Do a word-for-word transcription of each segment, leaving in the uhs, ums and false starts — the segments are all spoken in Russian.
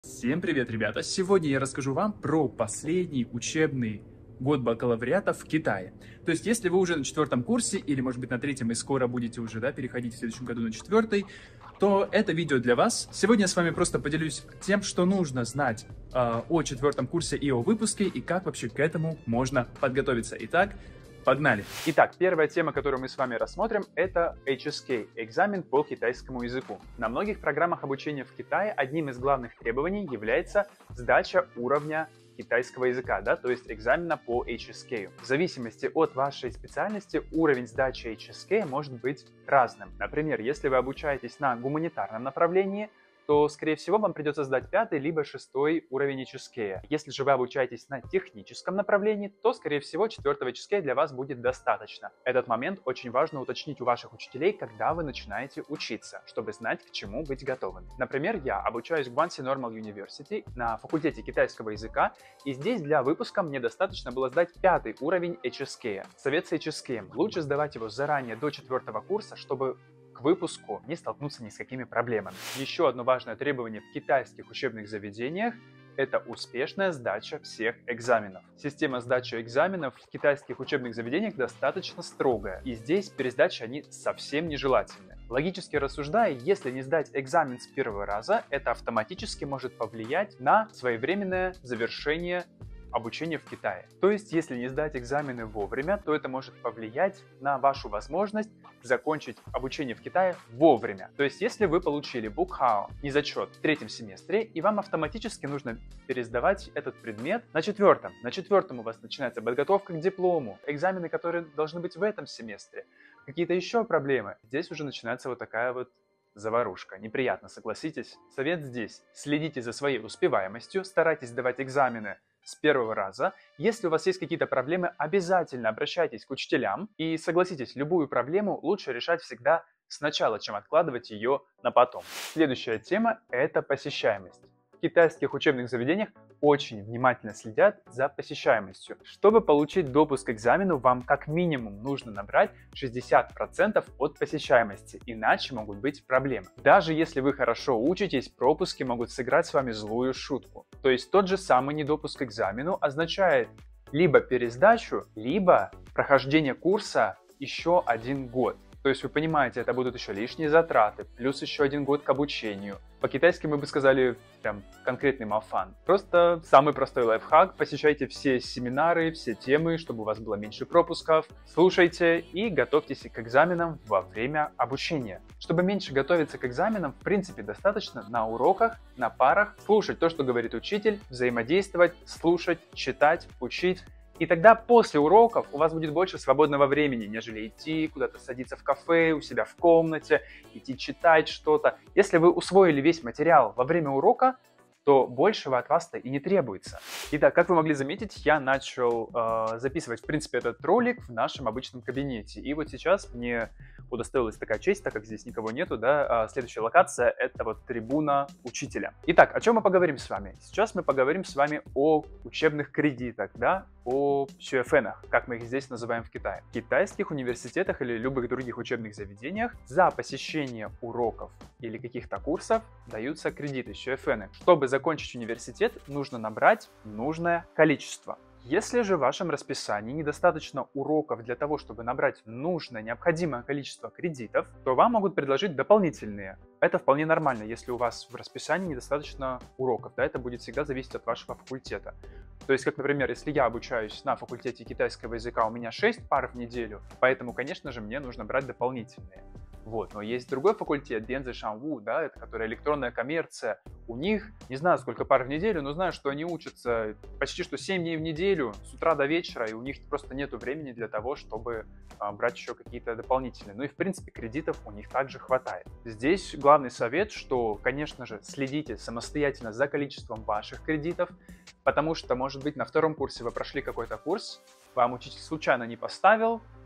Всем привет, ребята! Сегодня я расскажу вам про последний учебный год бакалавриата в Китае. То есть, если вы уже на четвертом курсе, или, может быть, на третьем и скоро будете уже, да, переходить в следующем году на четвертый, то это видео для вас. Сегодня я с вами просто поделюсь тем, что нужно знать э, о четвертом курсе и о выпуске, и как вообще к этому можно подготовиться. Итак, погнали! Итак, первая тема, которую мы с вами рассмотрим, это эйч эс кей, экзамен по китайскому языку. На многих программах обучения в Китае одним из главных требований является сдача уровня китайского языка, да, то есть экзамена по эйч эс кей. В зависимости от вашей специальности уровень сдачи эйч эс кей может быть разным. Например, если вы обучаетесь на гуманитарном направлении, то, скорее всего, вам придется сдать пятый либо шестой уровень эйч эс кей. Если же вы обучаетесь на техническом направлении, то, скорее всего, четвертого эйч эс кей для вас будет достаточно. Этот момент очень важно уточнить у ваших учителей, когда вы начинаете учиться, чтобы знать, к чему быть готовым. Например, я обучаюсь в Guangxi Normal University на факультете китайского языка, и здесь для выпуска мне достаточно было сдать пятый уровень эйч эс кей. Совет с эйч эс кей. Лучше сдавать его заранее до четвертого курса, чтобы к выпуску не столкнуться ни с какими проблемами. Еще одно важное требование в китайских учебных заведениях – это успешная сдача всех экзаменов. Система сдачи экзаменов в китайских учебных заведениях достаточно строгая, и здесь пересдачи они совсем нежелательны. Логически рассуждая, если не сдать экзамен с первого раза, это автоматически может повлиять на своевременное завершение обучения в Китае. То есть, если не сдать экзамены вовремя, то это может повлиять на вашу возможность закончить обучение в Китае вовремя. То есть, если вы получили букхао, незачет в третьем семестре, и вам автоматически нужно пересдавать этот предмет на четвертом. На четвертом у вас начинается подготовка к диплому, экзамены, которые должны быть в этом семестре, какие-то еще проблемы. Здесь уже начинается вот такая вот заварушка. Неприятно, согласитесь? Совет здесь. Следите за своей успеваемостью, старайтесь сдавать экзамены с первого раза. Если у вас есть какие-то проблемы, обязательно обращайтесь к учителям. И согласитесь, любую проблему лучше решать всегда сначала, чем откладывать ее на потом. Следующая тема – это посещаемость. В китайских учебных заведениях очень внимательно следят за посещаемостью. Чтобы получить допуск к экзамену, вам как минимум нужно набрать шестьдесят процентов от посещаемости, иначе могут быть проблемы. Даже если вы хорошо учитесь, пропуски могут сыграть с вами злую шутку. То есть тот же самый недопуск к экзамену означает либо пересдачу, либо прохождение курса еще один год. То есть вы понимаете, это будут еще лишние затраты, плюс еще один год к обучению. По-китайски мы бы сказали прям конкретный мафан. Просто самый простой лайфхак. Посещайте все семинары, все темы, чтобы у вас было меньше пропусков. Слушайте и готовьтесь к экзаменам во время обучения. Чтобы меньше готовиться к экзаменам, в принципе, достаточно на уроках, на парах слушать то, что говорит учитель, взаимодействовать, слушать, читать, учить. И тогда после уроков у вас будет больше свободного времени, нежели идти куда-то садиться в кафе, у себя в комнате, идти читать что-то. Если вы усвоили весь материал во время урока, то большего от вас-то и не требуется. Итак, как вы могли заметить, я начал э, записывать, в принципе, этот ролик в нашем обычном кабинете. И вот сейчас мне удостоилась такая честь, так как здесь никого нету, да, а следующая локация — это вот трибуна учителя. Итак, о чем мы поговорим с вами? Сейчас мы поговорим с вами о учебных кредитах, да, о сюэфэнах, как мы их здесь называем в Китае. В китайских университетах или любых других учебных заведениях за посещение уроков или каких-то курсов даются кредиты, сюэфэны. Чтобы закончить университет, нужно набрать нужное количество. Если же в вашем расписании недостаточно уроков для того, чтобы набрать нужное, необходимое количество кредитов, то вам могут предложить дополнительные. Это вполне нормально, если у вас в расписании недостаточно уроков, да, это будет всегда зависеть от вашего факультета. То есть, как, например, если я обучаюсь на факультете китайского языка, у меня шесть пар в неделю, поэтому, конечно же, мне нужно брать дополнительные. Вот. Но есть другой факультет, Дензи Шанву, да, это который электронная коммерция. У них, не знаю, сколько пар в неделю, но знаю, что они учатся почти что семь дней в неделю, с утра до вечера, и у них просто нету времени для того, чтобы а, брать еще какие-то дополнительные. Ну и, в принципе, кредитов у них также хватает. Здесь главный совет, что, конечно же, следите самостоятельно за количеством ваших кредитов, потому что, может быть, на втором курсе вы прошли какой-то курс, вам учитель случайно не поставил,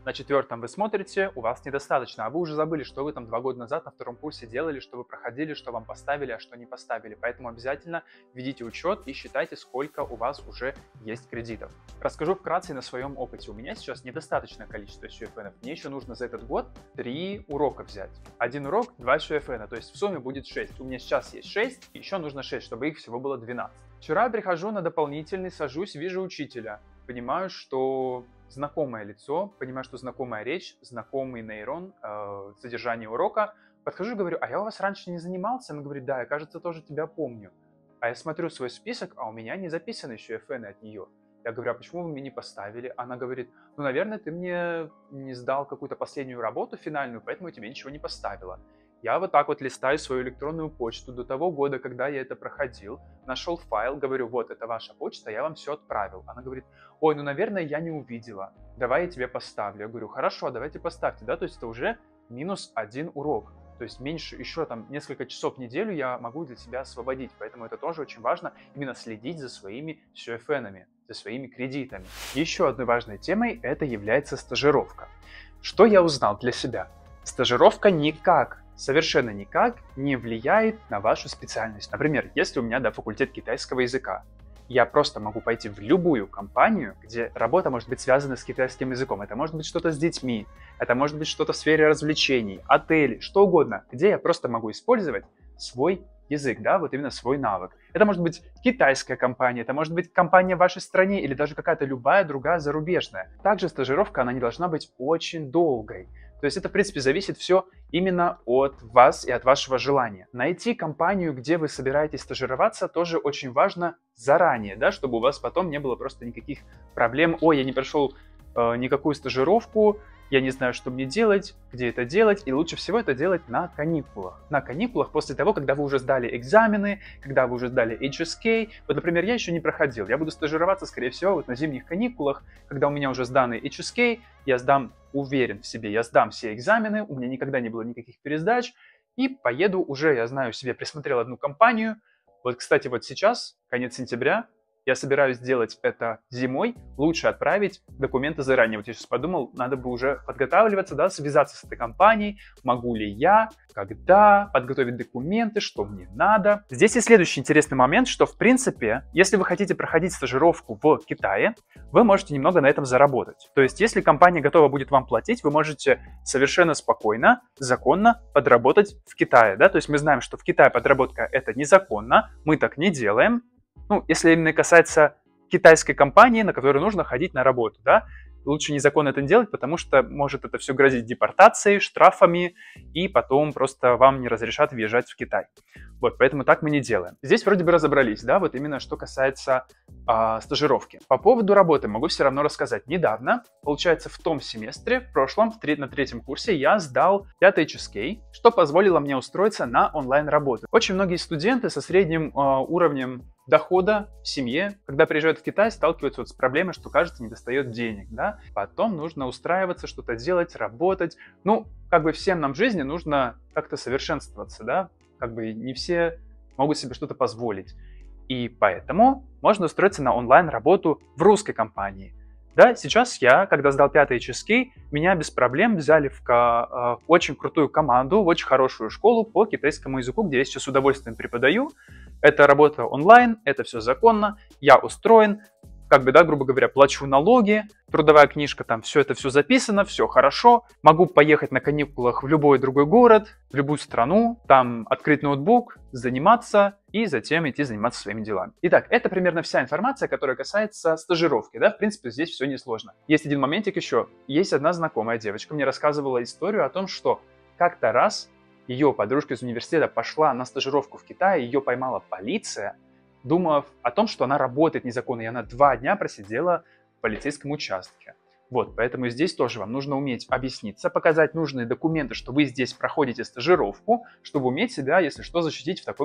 На четвертом вы смотрите, у вас недостаточно, а вы уже забыли, что вы там два года назад на втором курсе делали, что вы проходили, что вам поставили, а что не поставили. Поэтому обязательно ведите учет и считайте, сколько у вас уже есть кредитов. Расскажу вкратце на своем опыте. У меня сейчас недостаточное количество эс ю эф эн. Мне еще нужно за этот год три урока взять. Один урок, два эс ю эф эн, то есть в сумме будет шесть. У меня сейчас есть шесть, и еще нужно шесть, чтобы их всего было двенадцать. Вчера прихожу на дополнительный, сажусь, вижу учителя. Понимаю, что знакомое лицо, понимаю, что знакомая речь, знакомый нейрон, э, содержание урока. Подхожу и говорю: а я у вас раньше не занимался? Она говорит: да, я, кажется, тоже тебя помню. А я смотрю свой список, а у меня не записаны еще эф эн от нее. Я говорю: а почему вы мне не поставили? Она говорит: ну, наверное, ты мне не сдал какую-то последнюю работу финальную, поэтому я тебе ничего не поставила. Я вот так вот листаю свою электронную почту до того года, когда я это проходил, нашел файл, говорю: вот, это ваша почта, я вам все отправил. Она говорит: ой, ну, наверное, я не увидела, давай я тебе поставлю. Я говорю: хорошо, давайте поставьте, да, то есть это уже минус один урок. То есть меньше, еще там несколько часов в неделю я могу для себя освободить, поэтому это тоже очень важно, именно следить за своими эс ю эф эн-ами, за своими кредитами. Еще одной важной темой это является стажировка. Что я узнал для себя? Стажировка никак, совершенно никак не влияет на вашу специальность. Например, если у меня, да, факультет китайского языка, я просто могу пойти в любую компанию, где работа может быть связана с китайским языком. Это может быть что-то с детьми, это может быть что-то в сфере развлечений, отели, что угодно, где я просто могу использовать свой язык, да, вот именно свой навык. Это может быть китайская компания, это может быть компания в вашей стране или даже какая-то любая другая зарубежная. Также стажировка, она не должна быть очень долгой. То есть это, в принципе, зависит все именно от вас и от вашего желания. Найти компанию, где вы собираетесь стажироваться, тоже очень важно заранее, да, чтобы у вас потом не было просто никаких проблем. Ой, я не прошел э, никакую стажировку, я не знаю, что мне делать, где это делать, и лучше всего это делать на каникулах. На каникулах после того, когда вы уже сдали экзамены, когда вы уже сдали эйч эс кей. Вот, например, я еще не проходил, я буду стажироваться, скорее всего, вот на зимних каникулах, когда у меня уже сданный эйч эс кей, я сдам, уверен в себе, я сдам все экзамены, у меня никогда не было никаких пересдач, и поеду уже, я знаю, себе присмотрел одну компанию. Вот, кстати, вот сейчас, конец сентября, я собираюсь сделать это зимой, лучше отправить документы заранее. Вот я сейчас подумал, надо бы уже подготавливаться, да, связаться с этой компанией, могу ли я, когда, подготовить документы, что мне надо. Здесь и следующий интересный момент, что в принципе, если вы хотите проходить стажировку в Китае, вы можете немного на этом заработать. То есть, если компания готова будет вам платить, вы можете совершенно спокойно, законно подработать в Китае, да, то есть мы знаем, что в Китае подработка это незаконно, мы так не делаем. Ну, если именно касается китайской компании, на которую нужно ходить на работу, да, лучше незаконно это не делать, потому что может это все грозить депортацией, штрафами, и потом просто вам не разрешат въезжать в Китай. Вот, поэтому так мы не делаем. Здесь вроде бы разобрались, да, вот именно что касается э, стажировки. По поводу работы могу все равно рассказать. Недавно, получается, в том семестре, в прошлом, в тре- на третьем курсе, я сдал пятый эйч эс кей, что позволило мне устроиться на онлайн-работу. Очень многие студенты со средним э, уровнем дохода в семье, когда приезжают в Китай, сталкиваются вот с проблемой, что, кажется, не достает денег, да. Потом нужно устраиваться, что-то делать, работать. Ну, как бы всем нам в жизни нужно как-то совершенствоваться, да. Как бы не все могут себе что-то позволить. И поэтому можно устроиться на онлайн-работу в русской компании. Да, сейчас я, когда сдал пятый эйч эс кей, меня без проблем взяли в ко- очень крутую команду, в очень хорошую школу по китайскому языку, где я сейчас с удовольствием преподаю. Это работа онлайн, это все законно, я устроен, как бы, да, грубо говоря, плачу налоги, трудовая книжка, там все это все записано, все хорошо. Могу поехать на каникулах в любой другой город, в любую страну, там открыть ноутбук, заниматься и затем идти заниматься своими делами. Итак, это примерно вся информация, которая касается стажировки, да, в принципе, здесь все несложно. Есть один моментик еще. Есть одна знакомая девочка, мне рассказывала историю о том, что как-то раз ее подружка из университета пошла на стажировку в Китае, ее поймала полиция, думав о том, что она работает незаконно, и она два дня просидела в полицейском участке. Вот, поэтому здесь тоже вам нужно уметь объясниться, показать нужные документы, что вы здесь проходите стажировку, чтобы уметь себя, если что, защитить в такой момент.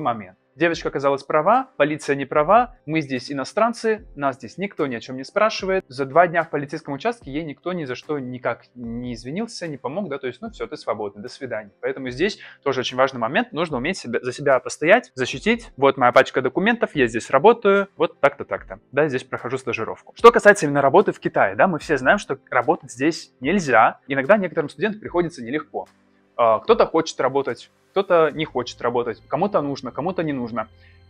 Девочка оказалась права, полиция не права, мы здесь иностранцы, нас здесь никто ни о чем не спрашивает. За два дня в полицейском участке ей никто ни за что никак не извинился, не помог, да, то есть, ну все, ты свободный, до свидания. Поэтому здесь тоже очень важный момент, нужно уметь себя, за себя постоять, защитить. Вот моя пачка документов, я здесь работаю, вот так-то, так-то, да, здесь прохожу стажировку. Что касается именно работы в Китае, да, мы все знаем, что работать здесь нельзя, иногда некоторым студентам приходится нелегко. Кто-то хочет работать, кто-то не хочет работать, кому-то нужно, кому-то не нужно.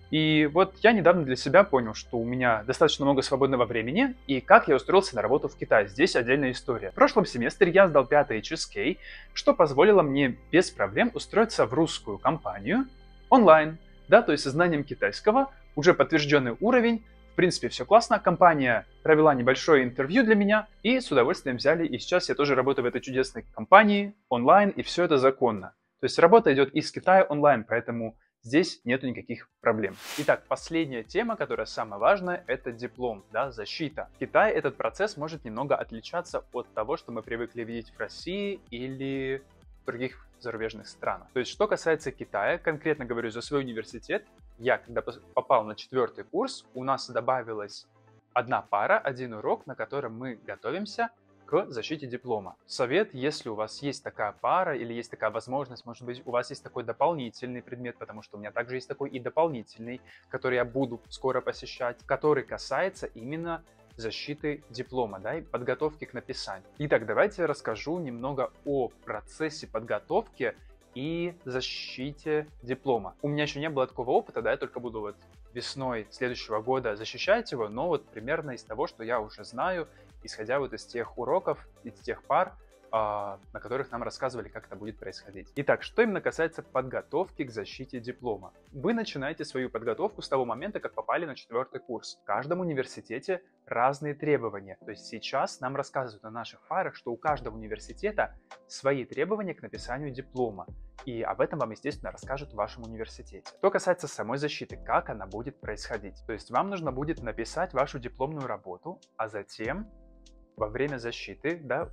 И вот я недавно для себя понял, что у меня достаточно много свободного времени, и как я устроился на работу в Китае. Здесь отдельная история. В прошлом семестре я сдал пятый эйч эс кей, что позволило мне без проблем устроиться в русскую компанию онлайн, да, то есть со знанием китайского, уже подтвержденный уровень. В принципе, все классно. Компания провела небольшое интервью для меня и с удовольствием взяли. И сейчас я тоже работаю в этой чудесной компании онлайн, и все это законно. То есть работа идет из Китая онлайн, поэтому здесь нету никаких проблем. Итак, последняя тема, которая самая важная, это диплом, да, защита. В Китае этот процесс может немного отличаться от того, что мы привыкли видеть в России или в других зарубежных странах. То есть, что касается Китая, конкретно говорю за свой университет, я, когда попал на четвертый курс, у нас добавилась одна пара, один урок, на котором мы готовимся к защите диплома. Совет, если у вас есть такая пара или есть такая возможность, может быть, у вас есть такой дополнительный предмет, потому что у меня также есть такой и дополнительный, который я буду скоро посещать, который касается именно защиты диплома, да, и подготовки к написанию. Итак, давайте я расскажу немного о процессе подготовки и защите диплома. У меня еще не было такого опыта, да, я только буду вот весной следующего года защищать его, но вот примерно из того, что я уже знаю, исходя вот из тех уроков, из тех пар, на которых нам рассказывали, как это будет происходить. Итак, что именно касается подготовки к защите диплома. Вы начинаете свою подготовку с того момента, как попали на четвертый курс. В каждом университете разные требования. То есть сейчас нам рассказывают на наших парах, что у каждого университета свои требования к написанию диплома. И об этом вам, естественно, расскажут в вашем университете. Что касается самой защиты, как она будет происходить. То есть вам нужно будет написать вашу дипломную работу, а затем во время защиты, да,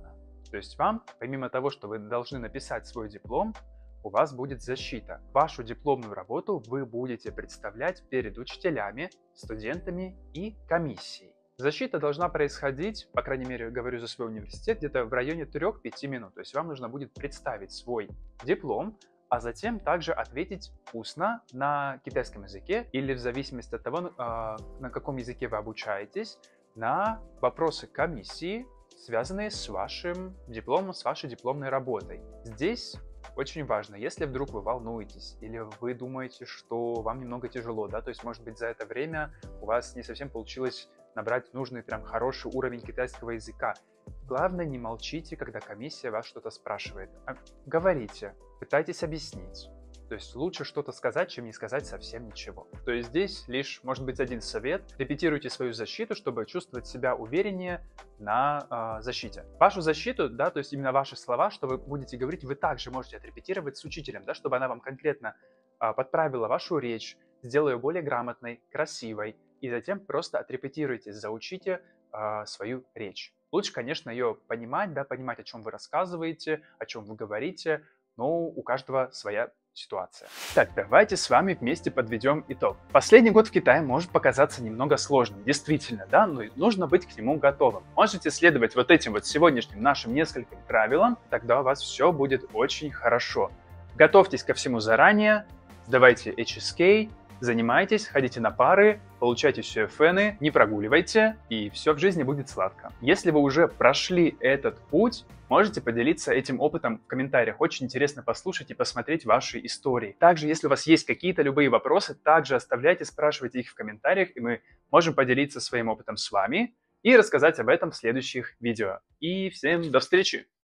то есть вам, помимо того, что вы должны написать свой диплом, у вас будет защита. Вашу дипломную работу вы будете представлять перед учителями, студентами и комиссией. Защита должна происходить, по крайней мере, говорю за свой университет, где-то в районе трёх-пяти минут. То есть вам нужно будет представить свой диплом, а затем также ответить устно на китайском языке или в зависимости от того, на каком языке вы обучаетесь, на вопросы комиссии, связанные с вашим дипломом, с вашей дипломной работой. Здесь очень важно, если вдруг вы волнуетесь или вы думаете, что вам немного тяжело, да, то есть, может быть, за это время у вас не совсем получилось набрать нужный, прям хороший уровень китайского языка. Главное, не молчите, когда комиссия вас что-то спрашивает. А говорите, пытайтесь объяснить. То есть лучше что-то сказать, чем не сказать совсем ничего. То есть здесь лишь, может быть, один совет. Репетируйте свою защиту, чтобы чувствовать себя увереннее на э, защите. Вашу защиту, да, то есть именно ваши слова, что вы будете говорить, вы также можете отрепетировать с учителем, да, чтобы она вам конкретно э, подправила вашу речь, сделала ее более грамотной, красивой, и затем просто отрепетируйте, заучите э, свою речь. Лучше, конечно, ее понимать, да, понимать, о чем вы рассказываете, о чем вы говорите, но у каждого своя ситуация. Так, давайте с вами вместе подведем итог. Последний год в Китае может показаться немного сложным, действительно, да, но нужно быть к нему готовым. Можете следовать вот этим вот сегодняшним нашим нескольким правилам, тогда у вас все будет очень хорошо. Готовьтесь ко всему заранее, сдавайте эйч эс кей, занимайтесь, ходите на пары, получайте все эф эн, не прогуливайте, и все в жизни будет сладко. Если вы уже прошли этот путь, можете поделиться этим опытом в комментариях. Очень интересно послушать и посмотреть ваши истории. Также, если у вас есть какие-то любые вопросы, также оставляйте, спрашивайте их в комментариях, и мы можем поделиться своим опытом с вами и рассказать об этом в следующих видео. И всем до встречи!